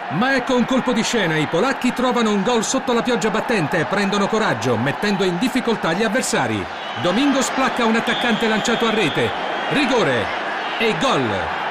Ma ecco un colpo di scena, i polacchi trovano un gol sotto la pioggia battente e prendono coraggio, mettendo in difficoltà gli avversari. Domingos placca un attaccante lanciato a rete. Rigore e gol!